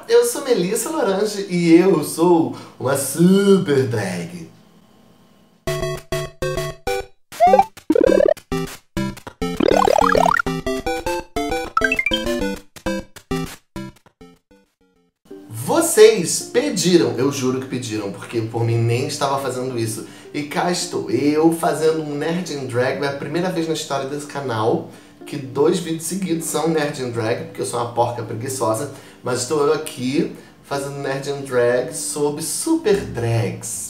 eu sou Melissa Lorange e eu sou uma super drag. Vocês pediram, eu juro que pediram, porque por mim nem estava fazendo isso. E cá estou, eu fazendo um Nerd in Drag. É a primeira vez na história desse canal que 2 vídeos seguidos são Nerd in Drag, porque eu sou uma porca preguiçosa. Mas estou eu aqui fazendo Nerd in Drag sobre super drags.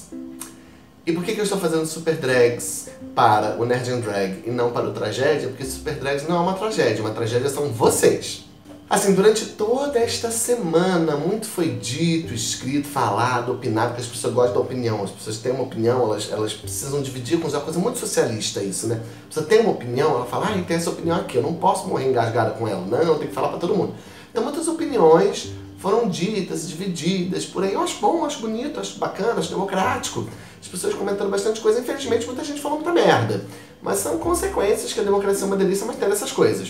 E por que eu estou fazendo super drags para o Nerd in Drag e não para o Tragédia? Porque super drags não é uma tragédia são vocês. Assim, durante toda esta semana, muito foi dito, escrito, falado, opinado, porque as pessoas gostam da opinião. As pessoas têm uma opinião, elas precisam dividir com os outros. É uma coisa muito socialista isso, né? A pessoa tem uma opinião, ela fala, ah, tem essa opinião aqui, eu não posso morrer engasgada com ela. Não, eu tenho que falar pra todo mundo. Então muitas opiniões foram ditas, divididas, por aí. Eu acho bom, acho bonito, acho bacana, acho democrático. As pessoas comentando bastante coisa. Infelizmente, muita gente falou muita merda. Mas são consequências que a democracia é uma delícia, mas tem essas coisas.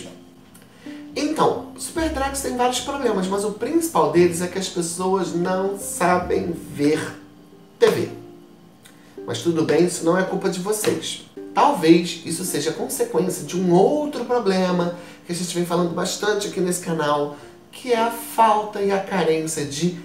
Então, super drags tem vários problemas, mas o principal deles é que as pessoas não sabem ver TV. Mas tudo bem, isso não é culpa de vocês. Talvez isso seja consequência de um outro problema que a gente vem falando bastante aqui nesse canal, que é a falta e a carência de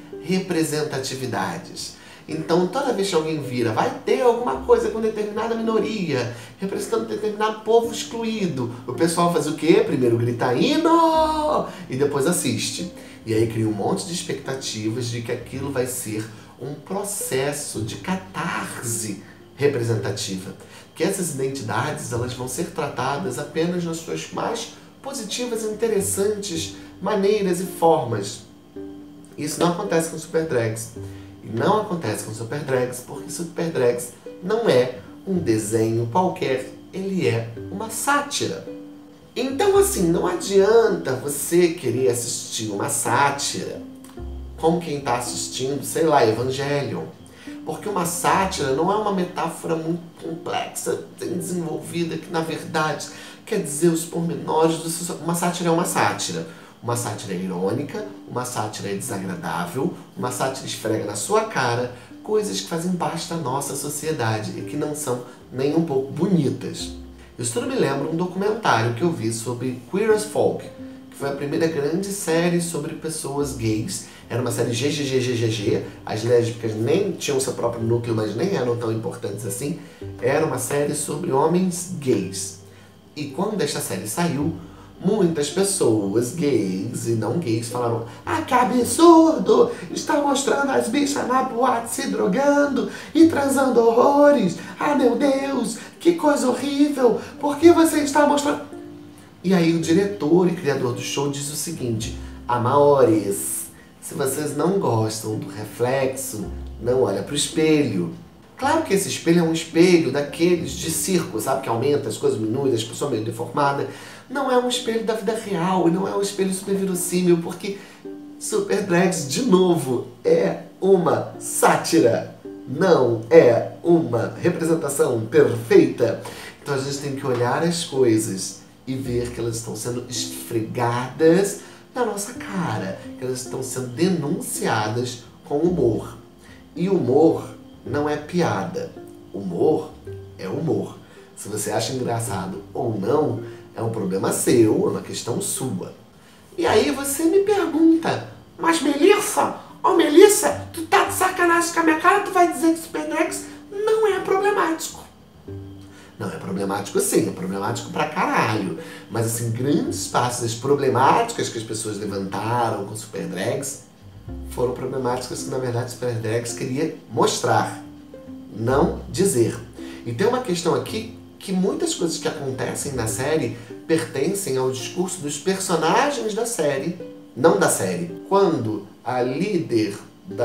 representatividades. Então, toda vez que alguém vira, vai ter alguma coisa com determinada minoria, representando determinado povo excluído, o pessoal faz o quê? Primeiro grita hino e depois assiste. E aí cria um monte de expectativas de que aquilo vai ser um processo de catarse representativa. Que essas identidades elas vão ser tratadas apenas nas suas mais positivas e interessantes maneiras e formas. Isso não acontece com super drags. E não acontece com super drags porque super drags não é um desenho qualquer, ele é uma sátira. Então assim, não adianta você querer assistir uma sátira como quem está assistindo, sei lá, Evangelion. Porque uma sátira não é uma metáfora muito complexa, bem desenvolvida, que na verdade quer dizer os pormenores do... Uma sátira é uma sátira. Uma sátira é irônica, uma sátira é desagradável, uma sátira esfrega na sua cara coisas que fazem parte da nossa sociedade e que não são nem um pouco bonitas. Isso tudo me lembra um documentário que eu vi sobre Queer as Folk, que foi a primeira grande série sobre pessoas gays. Era uma série GGGGGG, as lésbicas nem tinham seu próprio núcleo, mas nem eram tão importantes assim. Era uma série sobre homens gays. E quando esta série saiu, muitas pessoas, gays e não gays, falaram: ah, que absurdo! Está mostrando as bichas na boate se drogando e transando horrores! Ah, meu Deus! Que coisa horrível! Por que você está mostrando... E aí o diretor e criador do show diz o seguinte: amores, se vocês não gostam do reflexo, não olha pro espelho. Claro que esse espelho é um espelho daqueles de circo, sabe? Que aumenta, as coisas diminuem, as pessoas meio deformadas. Não é um espelho da vida real e não é um espelho super verossímil, porque super drags, de novo, é uma sátira. Não é uma representação perfeita. Então a gente tem que olhar as coisas e ver que elas estão sendo esfregadas na nossa cara, que elas estão sendo denunciadas com humor. E humor não é piada. Humor é humor. Se você acha engraçado ou não, é um problema seu, é uma questão sua. E aí você me pergunta: mas Melissa, oh Melissa, tu tá de sacanagem com a minha cara, tu vai dizer que super drags não é problemático. Não, é problemático sim, é problemático pra caralho. Mas assim, grandes partes das problemáticas que as pessoas levantaram com super drags foram problemáticas que na verdade super drags queria mostrar, não dizer. E tem uma questão aqui que muitas coisas que acontecem na série pertencem ao discurso dos personagens da série, não da série. Quando a líder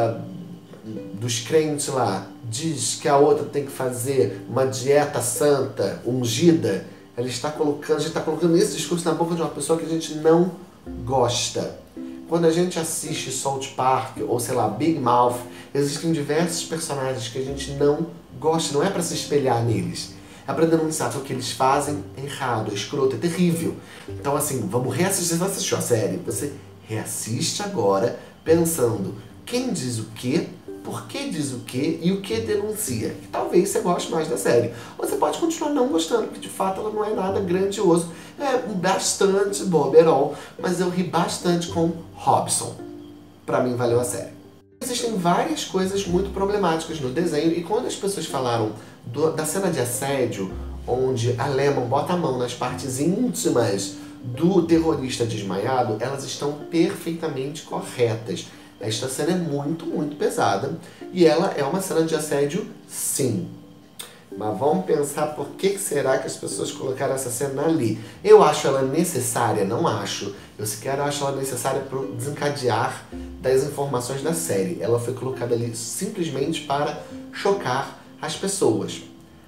dos crentes lá diz que a outra tem que fazer uma dieta santa, ungida, a gente está colocando esse discurso na boca de uma pessoa que a gente não gosta. Quando a gente assiste South Park, ou sei lá, Big Mouth, existem diversos personagens que a gente não gosta, não é para se espelhar neles. É para denunciar que o que eles fazem é errado, é escroto, é terrível. Então assim, vamos reassistir, você assistiu a série, você reassiste agora pensando quem diz o quê, por que diz o quê e o que denuncia. Que talvez você goste mais da série. Ou você pode continuar não gostando, porque de fato ela não é nada grandioso. É bastante boberol, mas eu ri bastante com Robson. Pra mim valeu a série. Existem várias coisas muito problemáticas no desenho, e quando as pessoas falaram da cena de assédio, onde a Lemon bota a mão nas partes íntimas do terrorista desmaiado, elas estão perfeitamente corretas. Esta cena é muito, muito pesada, e ela é uma cena de assédio, sim. Mas vamos pensar por que será que as pessoas colocaram essa cena ali. Eu acho ela necessária? Não acho. Eu sequer acho ela necessária para o desencadear das informações da série. Ela foi colocada ali simplesmente para chocar as pessoas.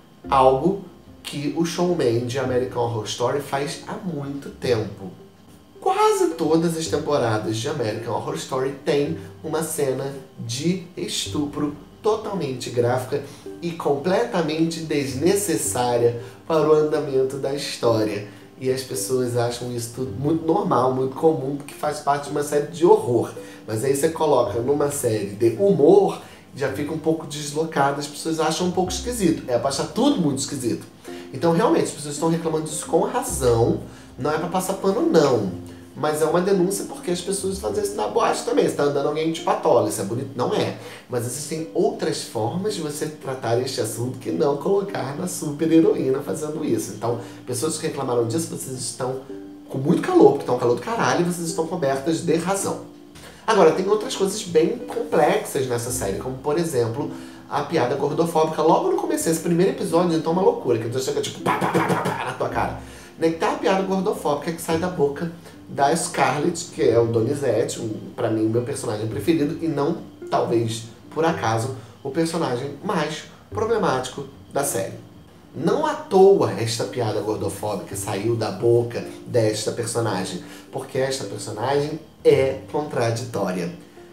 Algo que o showman de American Horror Story faz há muito tempo. Quase todas as temporadas de American Horror Story tem uma cena de estupro totalmente gráfica e completamente desnecessária para o andamento da história. E as pessoas acham isso tudo muito normal, muito comum, porque faz parte de uma série de horror. Mas aí você coloca numa série de humor, já fica um pouco deslocado, as pessoas acham um pouco esquisito. É pra achar tudo muito esquisito. Então realmente as pessoas estão reclamando disso com razão, não é pra passar pano não. Mas é uma denúncia porque as pessoas fazem isso na boate também. Você tá andando alguém de patola, isso é bonito? Não é. Mas existem outras formas de você tratar este assunto que não colocar na super heroína fazendo isso. Então, pessoas que reclamaram disso, vocês estão com muito calor, porque está um calor do caralho, e vocês estão cobertas de razão. Agora, tem outras coisas bem complexas nessa série, como por exemplo, a piada gordofóbica. Logo no começo, esse primeiro episódio, então é uma loucura, que você chega tipo pá, pá, pá, pá, pá, na tua cara. Né? Que tá a piada gordofóbica que sai da boca da Scarlett, que é o Donizete, pra mim, o meu personagem preferido, e não, talvez, por acaso, o personagem mais problemático da série. Não à toa esta piada gordofóbica saiu da boca desta personagem, porque esta personagem é contraditória.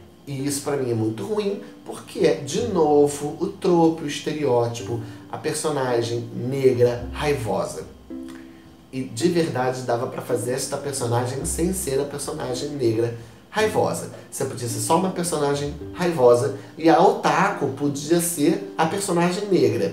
E isso pra mim é muito ruim, porque é, de novo, o tropo, o estereótipo, a personagem negra raivosa. E de verdade dava pra fazer esta personagem sem ser a personagem negra raivosa. Você podia ser só uma personagem raivosa e a Otako podia ser a personagem negra.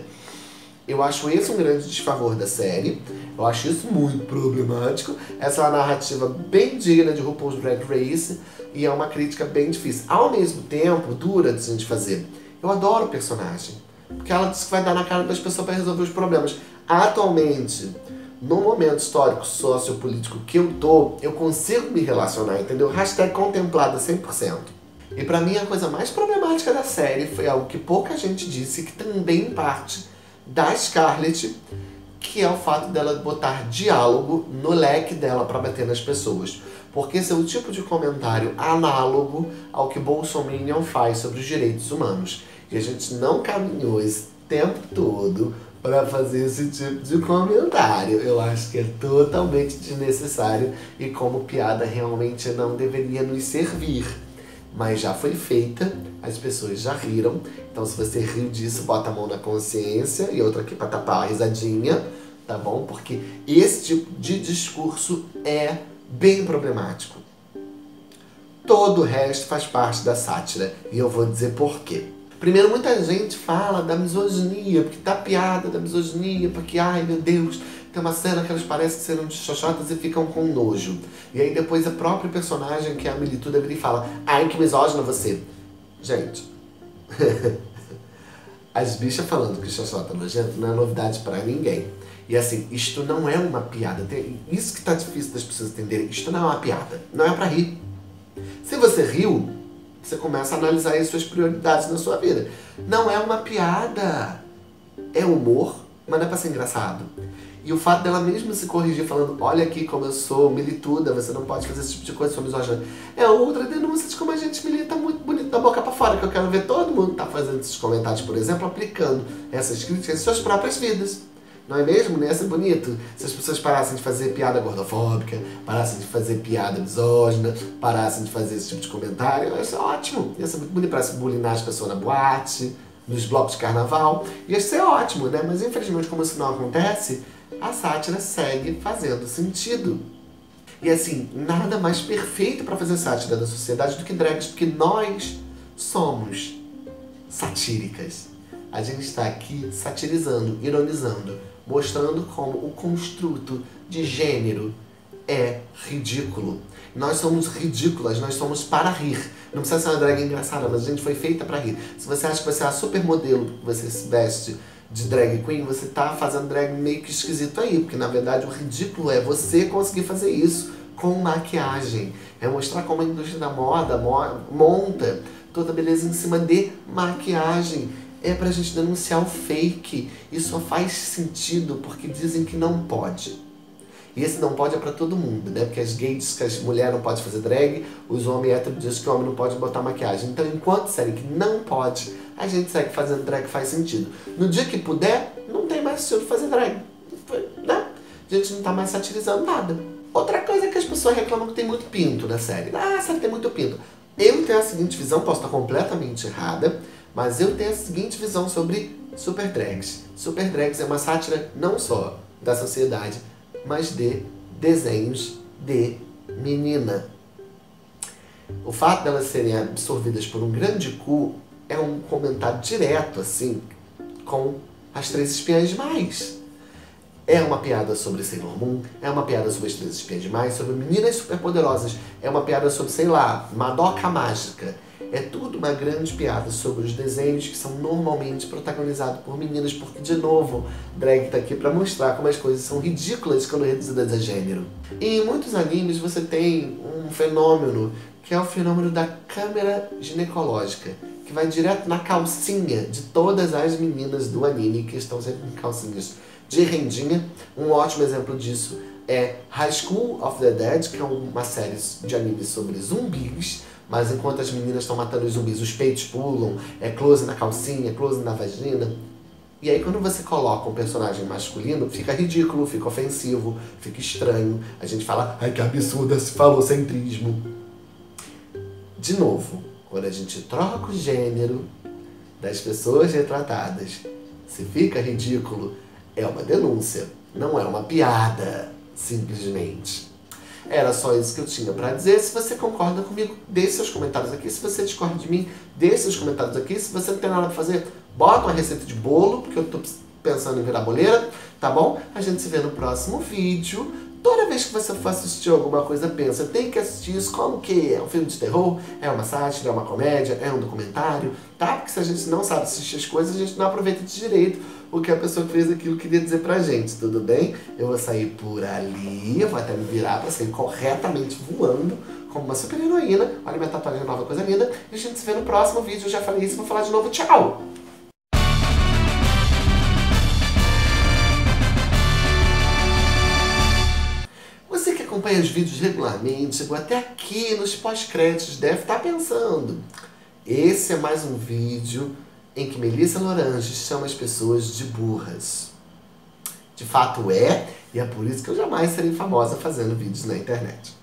Eu acho esse um grande desfavor da série. Eu acho isso muito problemático. Essa é uma narrativa bem digna de RuPaul's Drag Race e é uma crítica bem difícil. Ao mesmo tempo, dura de gente fazer. Eu adoro o personagem, porque ela diz que vai dar na cara das pessoas para resolver os problemas. Atualmente, no momento histórico, sociopolítico que eu tô, eu consigo me relacionar, entendeu? Hashtag contemplada 100%. E pra mim a coisa mais problemática da série foi algo que pouca gente disse, que também parte da Scarlett, que é o fato dela botar diálogo no leque dela pra bater nas pessoas. Porque esse é o tipo de comentário análogo ao que Bolsominion faz sobre os direitos humanos. E a gente não caminhou esse tempo todo para fazer esse tipo de comentário. Eu acho que é totalmente desnecessário e como piada realmente não deveria nos servir. Mas já foi feita, as pessoas já riram, então se você riu disso, bota a mão na consciência e outra aqui para tapar a risadinha, tá bom? Porque esse tipo de discurso é bem problemático. Todo o resto faz parte da sátira e eu vou dizer por quê. Primeiro, muita gente fala da misoginia, porque tá piada da misoginia, porque, ai meu Deus, tem uma cena que elas parecem que serão xoxotas e ficam com nojo. E aí depois a própria personagem, que é a Milituda, vira e fala, ai que misógina você. Gente, as bichas falando que xoxota nojento não é novidade pra ninguém. E assim, isto não é uma piada. Isso que tá difícil das pessoas entenderem, isto não é uma piada, não é pra rir. Se você riu, você começa a analisar as suas prioridades na sua vida. Não é uma piada. É humor, mas não é pra ser engraçado. E o fato dela mesmo se corrigir falando, olha aqui como eu sou milituda, você não pode fazer esse tipo de coisa, sou misógina. É outra denúncia de como a gente milita muito bonito da boca pra fora, que eu quero ver todo mundo tá fazendo esses comentários, por exemplo, aplicando essas críticas em suas próprias vidas. Não é mesmo? Não ia ser bonito? Se as pessoas parassem de fazer piada gordofóbica, parassem de fazer piada misógina, parassem de fazer esse tipo de comentário, ia ser ótimo. Ia ser muito bonito, parece bulinar as pessoas na boate, nos blocos de carnaval. Ia ser ótimo, né? Mas infelizmente, como isso não acontece, a sátira segue fazendo sentido. E assim, nada mais perfeito para fazer sátira da sociedade do que drags, porque nós somos satíricas. A gente está aqui satirizando, ironizando, mostrando como o construto de gênero é ridículo. Nós somos ridículas, nós somos para rir. Não precisa ser uma drag engraçada, mas a gente foi feita para rir. Se você acha que você é a supermodelo, que você se veste de drag queen, você tá fazendo drag meio que esquisito aí, porque na verdade o ridículo é você conseguir fazer isso com maquiagem. É mostrar como a indústria da moda monta toda a beleza em cima de maquiagem. É pra gente denunciar o fake. Isso só faz sentido porque dizem que não pode. E esse não pode é pra todo mundo, né? Porque as gays dizem que as mulheres não podem fazer drag, os homens héteros dizem que o homem não pode botar maquiagem. Então, enquanto disserem que não pode, a gente segue fazendo drag, faz sentido. No dia que puder, não tem mais sentido fazer drag, né? A gente não tá mais satirizando nada. Outra coisa é que as pessoas reclamam que tem muito pinto na série. Ah, a série tem muito pinto. Eu tenho a seguinte visão, posso estar completamente errada, mas eu tenho a seguinte visão sobre Super Drags. Super Drags é uma sátira não só da sociedade, mas de desenhos de menina. O fato delas serem absorvidas por um grande cu é um comentário direto, assim, com as Três Espiãs Demais. É uma piada sobre Sailor Moon, é uma piada sobre as Três Espiãs Demais, sobre meninas superpoderosas, é uma piada sobre, sei lá, Madoka Mágica. É tudo uma grande piada sobre os desenhos que são normalmente protagonizados por meninas, porque, de novo, drag tá aqui pra mostrar como as coisas são ridículas quando reduzidas a gênero. E em muitos animes você tem um fenômeno, que é o fenômeno da câmera ginecológica, que vai direto na calcinha de todas as meninas do anime, que estão sempre em calcinhas de rendinha. Um ótimo exemplo disso é High School of the Dead, que é uma série de anime sobre zumbis, mas enquanto as meninas estão matando os zumbis, os peitos pulam, é close na calcinha, close na vagina. E aí quando você coloca um personagem masculino, fica ridículo, fica ofensivo, fica estranho. A gente fala, ai que absurdo esse falocentrismo. De novo, quando a gente troca o gênero das pessoas retratadas, se fica ridículo, é uma denúncia, não é uma piada, simplesmente. Era só isso que eu tinha pra dizer. Se você concorda comigo, deixe seus comentários aqui. Se você discorda de mim, deixe seus comentários aqui. Se você não tem nada pra fazer, bota uma receita de bolo, porque eu tô pensando em virar boleira, tá bom? A gente se vê no próximo vídeo. Toda vez que você for assistir alguma coisa, pensa, tem que assistir isso como que é um filme de terror, é uma sátira, é uma comédia, é um documentário, tá? Porque se a gente não sabe assistir as coisas, a gente não aproveita de direito o que a pessoa que fez aquilo queria dizer pra gente, tudo bem? Eu vou sair por ali, eu vou até me virar pra sair corretamente voando, como uma super heroína. Olha minha tatuagem nova, coisa linda. E a gente se vê no próximo vídeo. Eu já falei isso, vou falar de novo. Tchau! Você que acompanha os vídeos regularmente, chegou até aqui nos pós-créditos, deve estar pensando. Esse é mais um vídeo em que Melissa Lorange chama as pessoas de burras. De fato é, e é por isso que eu jamais serei famosa fazendo vídeos na internet.